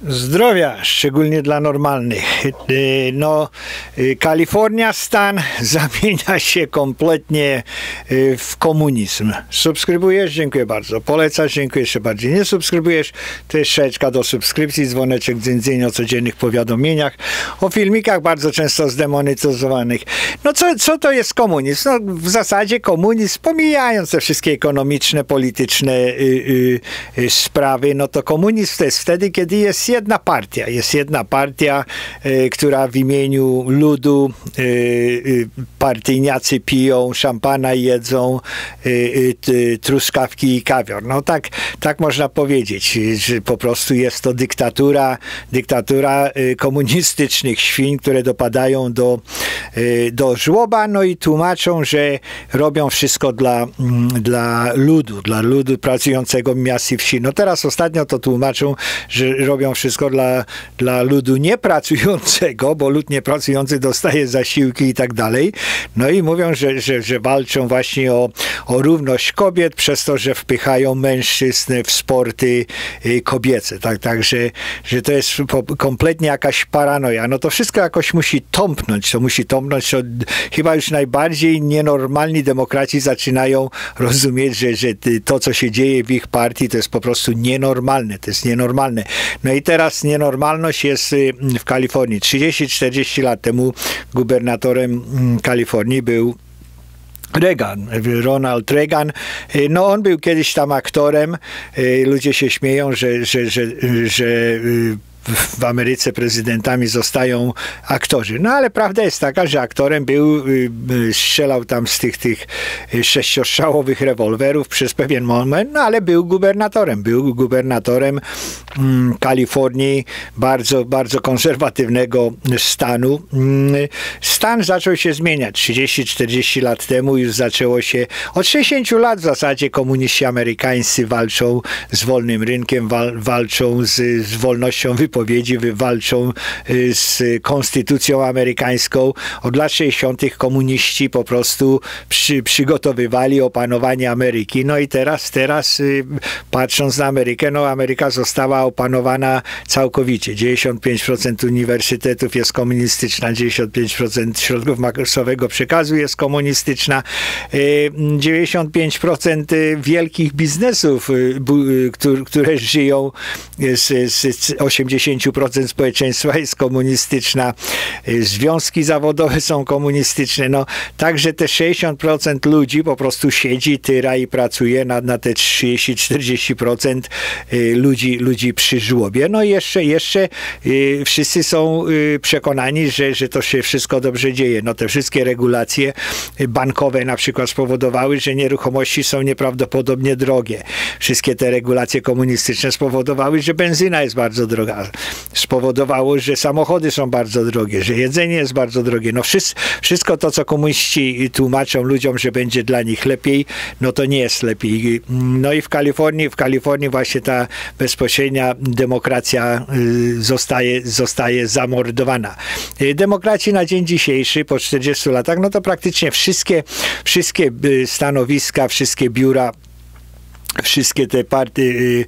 Zdrowia, szczególnie dla normalnych. No, Kalifornia, stan zamienia się kompletnie w komunizm. Subskrybujesz? Dziękuję bardzo. Polecasz? Dziękuję jeszcze bardziej. Nie subskrybujesz? To jest szeczka do subskrypcji, dzwoneczek dzyndzyn o codziennych powiadomieniach, o filmikach bardzo często zdemonetyzowanych. No co to jest komunizm? No, w zasadzie komunizm, pomijając te wszystkie ekonomiczne, polityczne sprawy, no to komunizm to jest wtedy, kiedy jest jedna partia, która w imieniu ludu, partyjniacy piją, szampana jedzą, truskawki i kawior. No tak można powiedzieć, że po prostu jest to dyktatura komunistycznych świń, które dopadają do żłoba, no i tłumaczą, że robią wszystko dla ludu pracującego miast i wsi. No teraz ostatnio to tłumaczą, że robią wszystko dla ludu niepracującego, bo lud niepracujący dostaje zasiłki i tak dalej. No i mówią, że walczą właśnie o równość kobiet przez to, że wpychają mężczyzn w sporty kobiece. Także że to jest kompletnie jakaś paranoja. No to wszystko jakoś musi tąpnąć. To chyba już najbardziej nienormalni demokraci zaczynają rozumieć, że to, co się dzieje w ich partii, to jest po prostu nienormalne. To jest nienormalne. No i teraz nienormalność jest w Kalifornii. 30-40 lat temu gubernatorem Kalifornii był Ronald Reagan. No on był kiedyś tam aktorem. Ludzie się śmieją, że w Ameryce prezydentami zostają aktorzy. No ale prawda jest taka, że aktorem był, strzelał tam z tych sześciostrzałowych rewolwerów przez pewien moment, no ale był gubernatorem Kalifornii, bardzo, bardzo konserwatywnego stanu. Stan zaczął się zmieniać. 30-40 lat temu już zaczęło się, od 60 lat w zasadzie komuniści amerykańscy walczą z wolnym rynkiem, walczą z wolnością wypowiedzi, walczą z konstytucją amerykańską. Od lat 60. komuniści po prostu przygotowywali opanowanie Ameryki. No i teraz patrząc na Amerykę, no Ameryka została opanowana całkowicie. 95% uniwersytetów jest komunistyczna, 95% środków masowego przekazu jest komunistyczna, 95% wielkich biznesów, które żyją z 80% społeczeństwa jest komunistyczna, związki zawodowe są komunistyczne, no także te 60% ludzi po prostu siedzi, tyra i pracuje na te 30-40% ludzi przy żłobie. No i jeszcze wszyscy są przekonani, że to się wszystko dobrze dzieje. No te wszystkie regulacje bankowe na przykład spowodowały, że nieruchomości są nieprawdopodobnie drogie. Wszystkie te regulacje komunistyczne spowodowały, że benzyna jest bardzo droga. Spowodowało, że samochody są bardzo drogie, że jedzenie jest bardzo drogie. No wszystko to, co komuniści tłumaczą ludziom, że będzie dla nich lepiej, no to nie jest lepiej. No i w Kalifornii właśnie ta bezpośrednia demokracja zostaje zamordowana. Demokraci na dzień dzisiejszy, po 40 latach, no to praktycznie wszystkie stanowiska, wszystkie biura, wszystkie te partie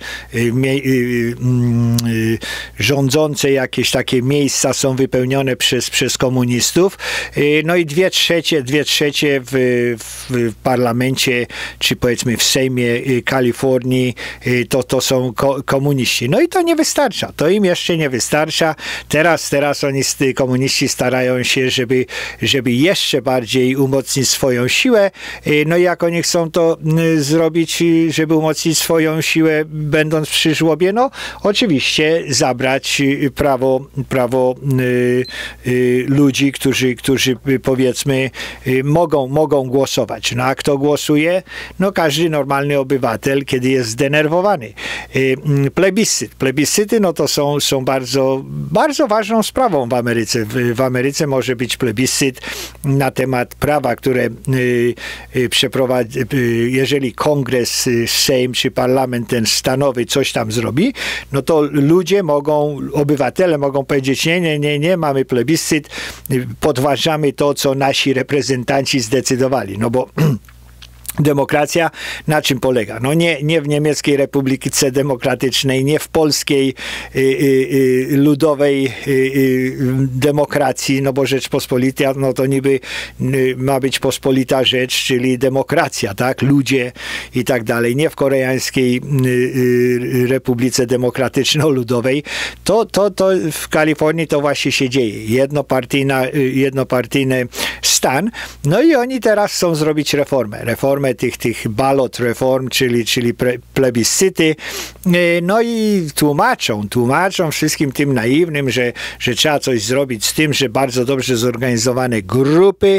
rządzące, jakieś takie miejsca są wypełnione przez komunistów. No i dwie trzecie w parlamencie, czy powiedzmy w Sejmie Kalifornii, to są komuniści. No i to nie wystarcza. To im jeszcze nie wystarcza. Teraz oni, komuniści, starają się, żeby jeszcze bardziej umocnić swoją siłę. No i jak oni chcą to zrobić, żeby umocnić swoją siłę, będąc przy żłobie, no oczywiście zabrać prawo ludzi, którzy powiedzmy mogą głosować. No a kto głosuje? No każdy normalny obywatel, kiedy jest zdenerwowany. Plebiscyty, no to są bardzo, bardzo ważną sprawą w Ameryce. W Ameryce może być plebiscyt na temat prawa, które przeprowadzi, jeżeli kongres, Sejm czy parlament ten stanowy coś tam zrobi, no to ludzie obywatele mogą powiedzieć nie, mamy plebiscyt, podważamy to, co nasi reprezentanci zdecydowali. No bo Demokracja na czym polega? No nie w Niemieckiej Republice Demokratycznej, nie w polskiej ludowej demokracji, no bo Rzeczpospolita, no to niby ma być pospolita rzecz, czyli demokracja, tak? Ludzie i tak dalej. Nie w Koreańskiej Republice Demokratyczno-Ludowej. To w Kalifornii to właśnie się dzieje. Jednopartyjny stan. No i oni teraz chcą zrobić reformę tych ballot reform, czyli plebiscyty. No i tłumaczą wszystkim tym naiwnym, że trzeba coś zrobić z tym, że bardzo dobrze zorganizowane grupy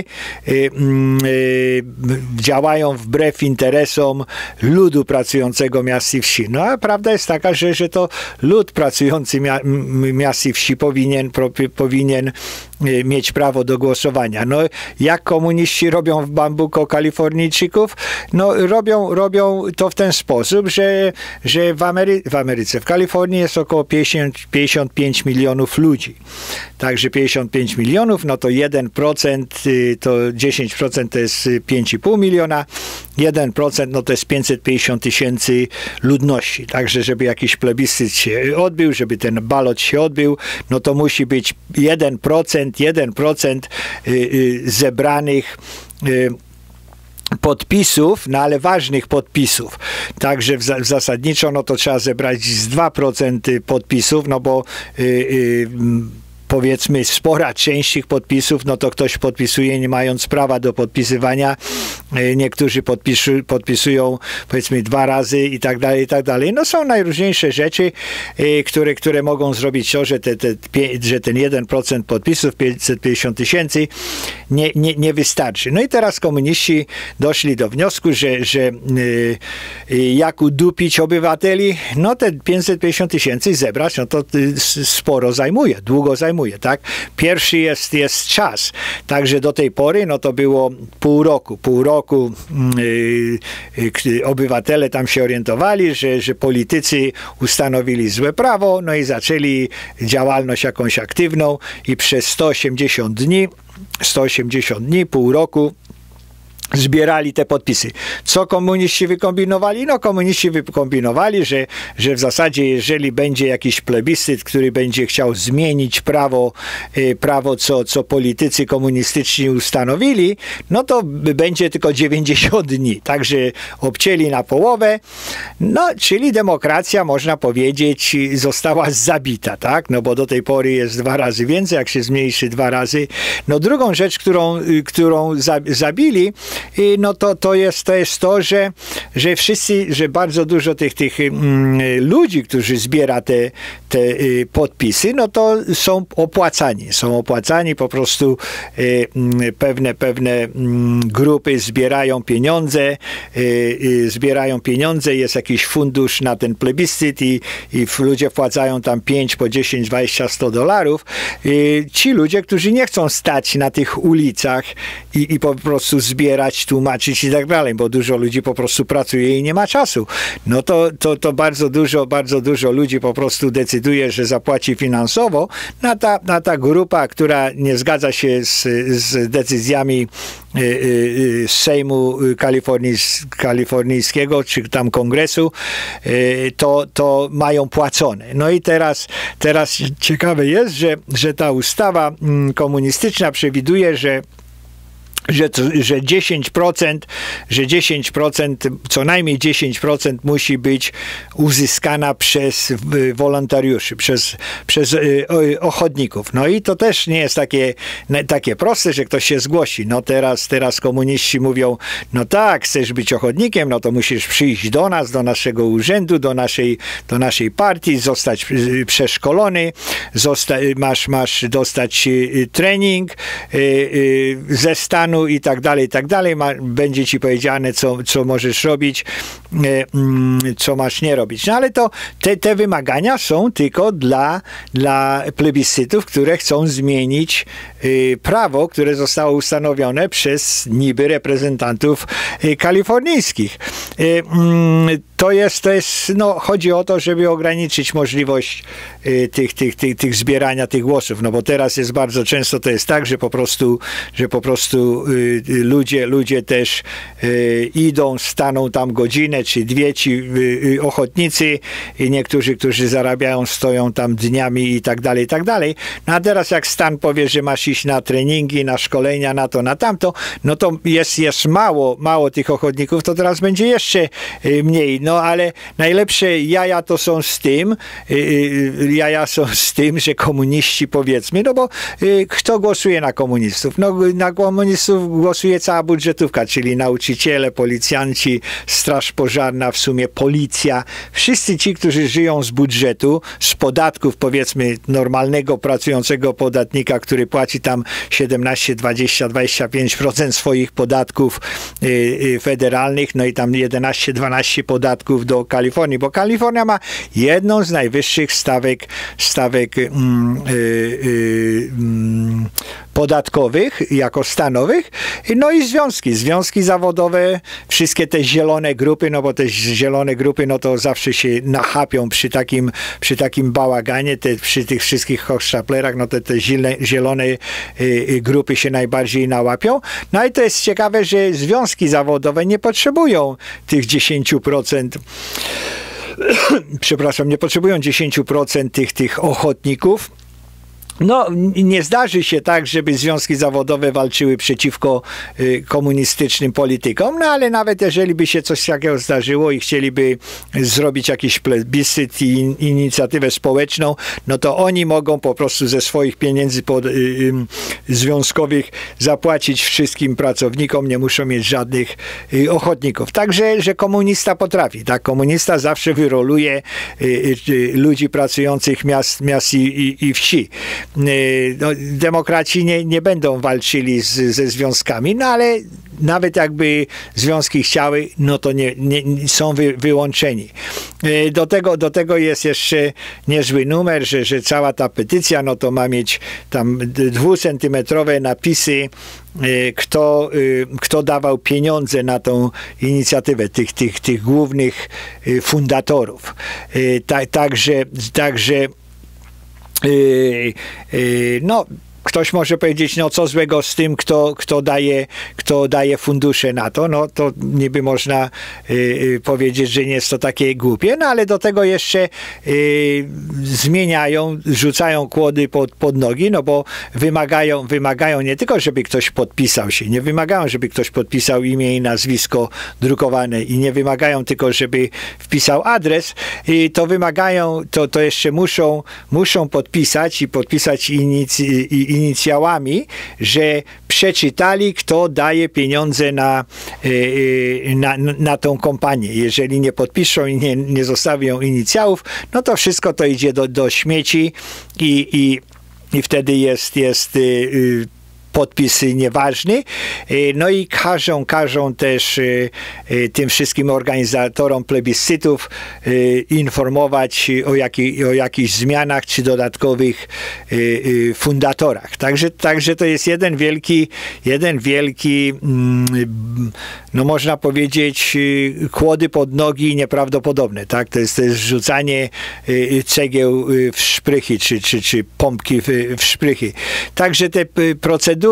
działają wbrew interesom ludu pracującego miast i wsi. No a prawda jest taka, że to lud pracujący miast i wsi powinien mieć prawo do głosowania. No jak komuniści robią w Bambuko Kalifornijczyków? No robią to w ten sposób, że w Ameryce, w Kalifornii jest około 55 milionów ludzi. Także 55 milionów, no to 1% to 10% to jest 5,5 miliona, 1% no to jest 550 tysięcy ludności. Także żeby jakiś plebiscyt się odbył, żeby ten balot się odbył, no to musi być 1% zebranych podpisów, no ale ważnych podpisów. Także zasadniczo no to trzeba zebrać z 2% podpisów, no bo powiedzmy spora część tych podpisów, no to ktoś podpisuje nie mając prawa do podpisywania. Niektórzy podpisują powiedzmy 2 razy i tak dalej, i tak dalej. No są najróżniejsze rzeczy, które mogą zrobić to, że ten 1% podpisów, 550 tysięcy nie wystarczy. No i teraz komuniści doszli do wniosku, że jak udupić obywateli, no te 550 tysięcy zebrać, no to sporo zajmuje, długo zajmuje, tak? Pierwszy jest czas. Także do tej pory, no to było pół roku obywatele tam się orientowali, że politycy ustanowili złe prawo, no i zaczęli działalność jakąś aktywną i przez 180 dni, pół roku zbierali te podpisy. Co komuniści wykombinowali? No komuniści wykombinowali, że w zasadzie jeżeli będzie jakiś plebiscyt, który będzie chciał zmienić prawo co politycy komunistyczni ustanowili, no to będzie tylko 90 dni. Także obcięli na połowę, no czyli demokracja, można powiedzieć, została zabita, tak? No bo do tej pory jest 2 razy więcej, jak się zmniejszy 2 razy. No drugą rzecz, którą zabili, no to jest to, że wszyscy, że bardzo dużo tych ludzi, którzy zbiera te podpisy, no to są opłacani po prostu pewne grupy zbierają pieniądze, jest jakiś fundusz na ten plebiscyt i ludzie wpłacają tam 5, po 10, 20, $100. Ci ludzie, którzy nie chcą stać na tych ulicach i po prostu zbierać, tłumaczyć i tak dalej, bo dużo ludzi po prostu pracuje i nie ma czasu. No to bardzo dużo ludzi po prostu decyduje, że zapłaci finansowo na ta grupa, która nie zgadza się z decyzjami Sejmu kalifornijskiego, czy tam kongresu, to mają płacone. No i teraz ciekawe jest, że ta ustawa komunistyczna przewiduje, że 10%, co najmniej 10% musi być uzyskana przez wolontariuszy, przez ochotników. No i to też nie jest takie proste, że ktoś się zgłosi. No teraz komuniści mówią, no tak, chcesz być ochotnikiem, no to musisz przyjść do nas, do naszego urzędu, do naszej partii, zostać przeszkolony, masz dostać trening ze stanu i tak dalej, będzie ci powiedziane, co możesz robić, co masz nie robić. No ale to te wymagania są tylko dla plebiscytów, które chcą zmienić prawo, które zostało ustanowione przez niby reprezentantów kalifornijskich. to jest, no, chodzi o to, żeby ograniczyć możliwość tych zbierania tych głosów, no bo teraz jest bardzo często to jest tak, że po prostu ludzie też idą, staną tam godzinę czy dwie, ci ochotnicy i niektórzy, którzy zarabiają, stoją tam dniami i tak dalej, i tak dalej. No a teraz jak stan powie, że masz iść na treningi, na szkolenia, na to, na tamto, no to jest mało tych ochotników, to teraz będzie jeszcze mniej. No ale najlepsze jaja to są z tym, że komuniści, powiedzmy, no bo kto głosuje na komunistów? No na komunistów głosuje cała budżetówka, czyli nauczyciele, policjanci, straż pożarna, w sumie policja, wszyscy ci, którzy żyją z budżetu, z podatków, powiedzmy, normalnego, pracującego podatnika, który płaci tam 17, 20, 25% swoich podatków federalnych, no i tam 11, 12 podatków do Kalifornii, bo Kalifornia ma jedną z najwyższych stawek podatkowych, jako stanowych, no i związki zawodowe, wszystkie te zielone grupy, no bo te zielone grupy, no to zawsze się nachapią przy takim bałaganie, przy tych wszystkich hochsztaplerach, no te zielone grupy się najbardziej nałapią. No i to jest ciekawe, że związki zawodowe nie potrzebują tych 10%, przepraszam, nie potrzebują 10% tych ochotników. No, nie zdarzy się tak, żeby związki zawodowe walczyły przeciwko komunistycznym politykom, no ale nawet jeżeli by się coś takiego zdarzyło i chcieliby zrobić jakiś plebiscyt i inicjatywę społeczną, no to oni mogą po prostu ze swoich pieniędzy związkowych zapłacić wszystkim pracownikom, nie muszą mieć żadnych ochotników. Także, że komunista potrafi, tak? Komunista zawsze wyroluje ludzi pracujących miast i wsi. No, demokraci nie będą walczyli ze związkami, no ale nawet jakby związki chciały, no to nie są wyłączeni. Do tego jest jeszcze niezły numer, że cała ta petycja, no to ma mieć tam 2-centymetrowe napisy, kto dawał pieniądze na tą inicjatywę, tych głównych fundatorów. Także no, ktoś może powiedzieć, no co złego z tym, kto daje fundusze na to, no to niby można powiedzieć, że nie jest to takie głupie, no ale do tego jeszcze zmieniają, rzucają kłody pod nogi, no bo wymagają nie tylko, żeby ktoś podpisał się, nie wymagają, żeby ktoś podpisał imię i nazwisko drukowane i nie wymagają tylko, żeby wpisał adres, to wymagają, to jeszcze muszą podpisać inicjałami, że przeczytali, kto daje pieniądze na tą kompanię. Jeżeli nie podpiszą i nie zostawią inicjałów, no to wszystko to idzie do śmieci i wtedy jest podpis nieważny. No i każą też tym wszystkim organizatorom plebiscytów informować o jakichś zmianach czy dodatkowych fundatorach. Także to jest jeden wielki no można powiedzieć kłody pod nogi nieprawdopodobne. Tak? To jest rzucanie cegieł w szprychy czy pompki w szprychy. Także te procedury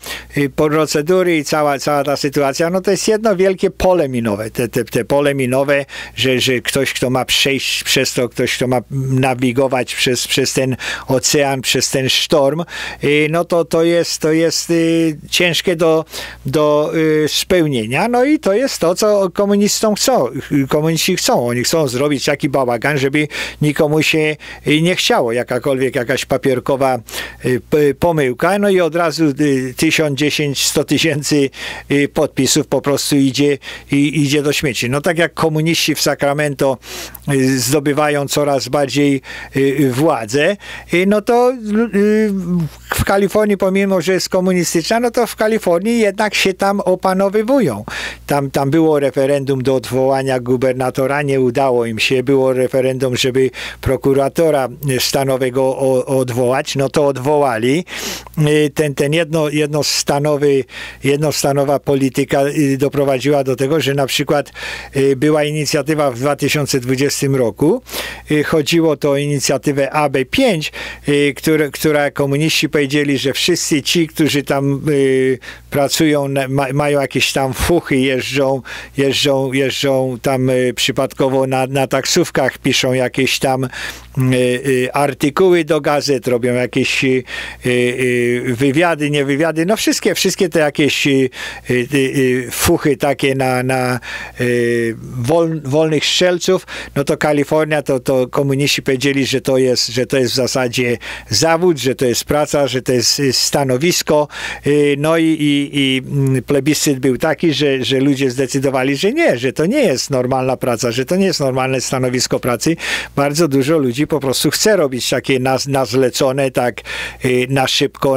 i cała ta sytuacja, no to jest jedno wielkie pole minowe. Te pole minowe, że ktoś, kto ma przejść przez to, ktoś, kto ma nawigować przez ten ocean, przez ten sztorm, no to jest ciężkie do spełnienia. No i to jest to, co komuniści chcą. Oni chcą zrobić taki bałagan, żeby nikomu się nie chciało. Jakaś papierkowa pomyłka, no i od razu 1000, 10, 100 tysięcy podpisów po prostu idzie do śmieci. No tak jak komuniści w Sacramento zdobywają coraz bardziej władzę, no to w Kalifornii, pomimo że jest komunistyczna, no to w Kalifornii jednak się tam opanowywują. Tam było referendum do odwołania gubernatora, nie udało im się. Było referendum, żeby prokuratora stanowego odwołać, no to odwołali. Ten jednostanowa polityka doprowadziła do tego, że na przykład była inicjatywa w 2020 roku. Chodziło to o inicjatywę AB5, która komuniści powiedzieli, że wszyscy ci, którzy tam pracują, mają jakieś tam fuchy, jeżdżą tam przypadkowo na taksówkach, piszą jakieś tam artykuły do gazet, robią jakieś wywiady, nie wywiady, no wszystkie te jakieś fuchy takie na wolnych strzelców, no to Kalifornia, to komuniści powiedzieli, że to jest w zasadzie zawód, że to jest praca, że to jest stanowisko, no i plebiscyt był taki, że ludzie zdecydowali, że nie, że to nie jest normalna praca, że to nie jest normalne stanowisko pracy. Bardzo dużo ludzi po prostu chce robić takie na zlecone, tak na szybko,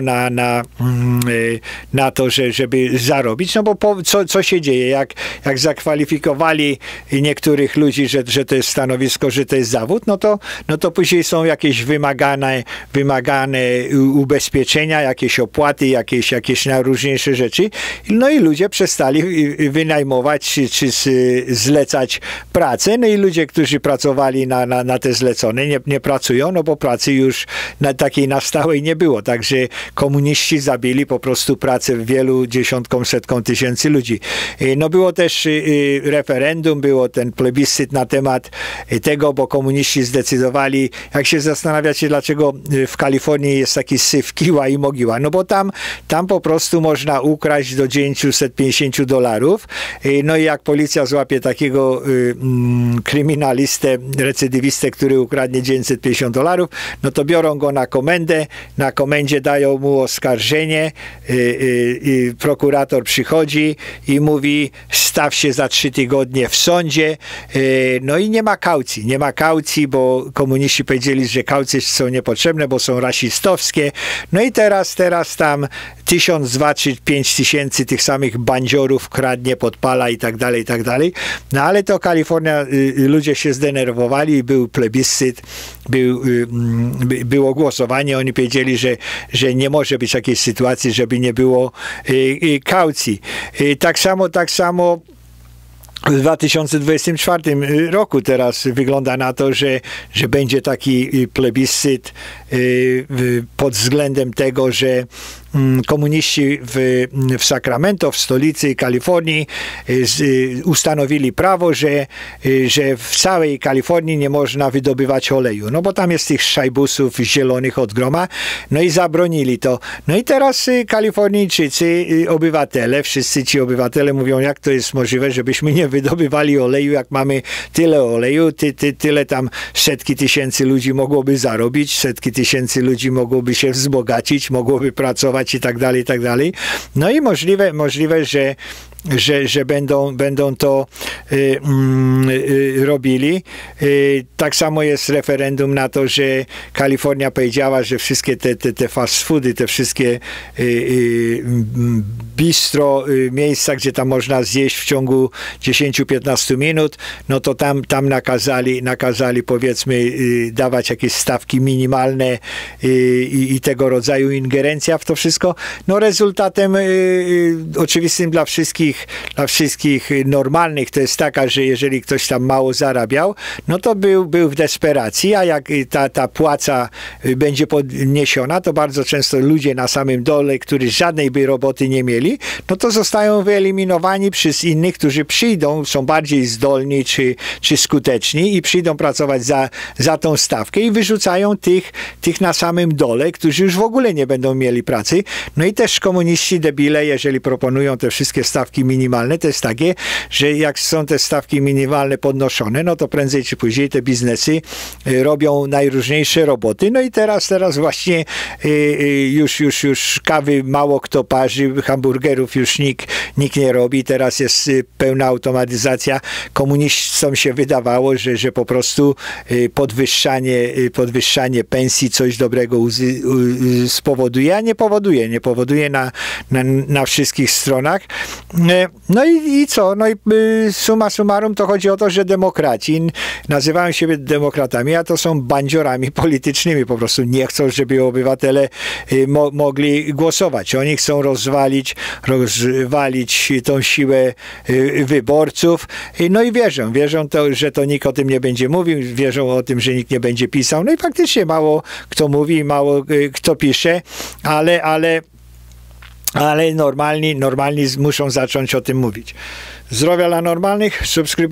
na to, żeby zarobić, no bo co się dzieje, jak zakwalifikowali niektórych ludzi, że to jest stanowisko, że to jest zawód, no to później są jakieś wymagane ubezpieczenia, jakieś opłaty, jakieś najróżniejsze rzeczy, no i ludzie przestali wynajmować czy zlecać pracę, no i ludzie, którzy pracowali na te zlecone, nie pracują, no bo pracy już takiej na stałej nie było, także komuniści zabili po prostu pracę wielu dziesiątkom, setkom tysięcy ludzi. No było też referendum, było ten plebiscyt na temat tego, bo komuniści zdecydowali, jak się zastanawiacie, dlaczego w Kalifornii jest taki syf kiła i mogiła, no bo tam po prostu można ukraść do $950, no i jak policja złapie takiego kryminalistę, recydywistę, który ukradnie $950, no to biorą go na komendę, na komendzie dają mu oskarżenie, prokurator przychodzi i mówi, staw się za 3 tygodnie w sądzie, no i nie ma kaucji, bo komuniści powiedzieli, że kaucje są niepotrzebne, bo są rasistowskie, no i teraz tam 1000, 2, czy 5 tysięcy tych samych bandziorów kradnie, podpala i tak dalej, no ale to Kalifornia, ludzie się zdenerwowali, był plebiscyt, było głosowanie, oni powiedzieli, że nie może być takiej sytuacji, żeby nie było kaucji. Tak samo w 2024 roku teraz wygląda na to, że będzie taki plebiscyt pod względem tego, że komuniści w Sacramento, w stolicy Kalifornii, ustanowili prawo, że w całej Kalifornii nie można wydobywać oleju, no bo tam jest tych szajbusów zielonych od groma, no i zabronili to. No i teraz Kalifornijczycy, obywatele, wszyscy ci obywatele mówią, jak to jest możliwe, żebyśmy nie wydobywali oleju, jak mamy tyle oleju, tyle tam setki tysięcy ludzi mogłoby zarobić, setki tysięcy ludzi mogłoby się wzbogacić, mogłoby pracować i tak dalej. No i możliwe, że będą to robili. Tak samo jest referendum na to, że Kalifornia powiedziała, że wszystkie te fast foody, te wszystkie bistro, miejsca, gdzie tam można zjeść w ciągu 10-15 minut, no to tam nakazali powiedzmy dawać jakieś stawki minimalne i tego rodzaju ingerencja w to wszystko. No rezultatem oczywistym dla wszystkich normalnych to jest taka, że jeżeli ktoś tam mało zarabiał, no to był w desperacji, a jak ta płaca będzie podniesiona, to bardzo często ludzie na samym dole, którzy żadnej by roboty nie mieli, no to zostają wyeliminowani przez innych, którzy przyjdą, są bardziej zdolni czy skuteczni i przyjdą pracować za tą stawkę i wyrzucają tych na samym dole, którzy już w ogóle nie będą mieli pracy. No i też komuniści debile, jeżeli proponują te wszystkie stawki minimalne, to jest takie, że jak są te stawki minimalne podnoszone, no to prędzej czy później te biznesy robią najróżniejsze roboty. No i teraz właśnie już kawy mało kto parzy, hamburgerów już nikt nie robi, teraz jest pełna automatyzacja. Komunistom się wydawało, że po prostu podwyższanie pensji coś dobrego spowoduje, a nie powoduje na wszystkich stronach. No i co? No i summa summarum to chodzi o to, że demokraci nazywają siebie demokratami, a to są bandziorami politycznymi. Po prostu nie chcą, żeby obywatele mogli głosować. Oni chcą rozwalić tą siłę wyborców. No i wierzą to, że to nikt o tym nie będzie mówił, wierzą o tym, że nikt nie będzie pisał. No i faktycznie mało kto mówi, mało kto pisze, ale normalni muszą zacząć o tym mówić. Zdrowia dla normalnych, subskrybuj.